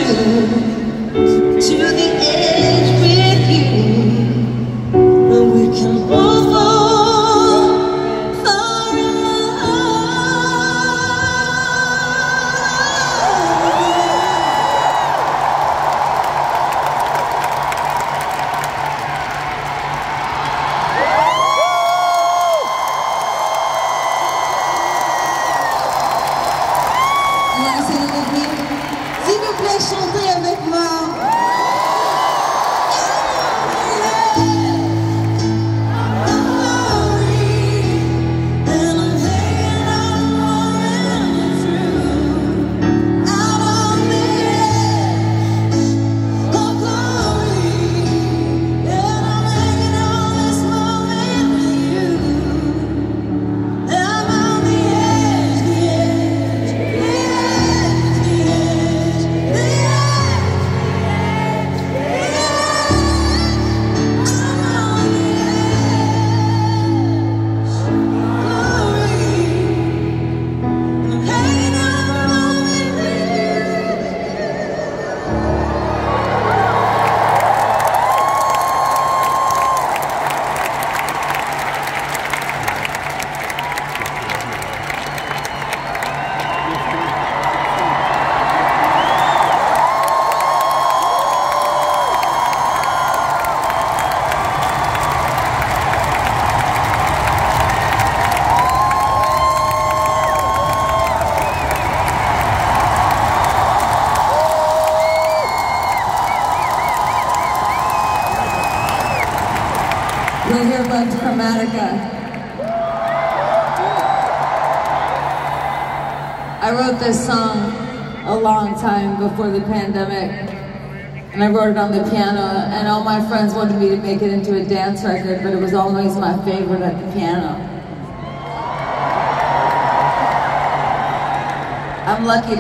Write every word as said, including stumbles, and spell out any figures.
to the edge with you, where we can both fall, fall in Vous allez essayer avec nous? S'il vous plaît, chantez avec moi. We'll hear about Chromatica. I wrote this song a long time before the pandemic, and I wrote it on the piano, and all my friends wanted me to make it into a dance record, but it was always my favorite at the piano. I'm lucky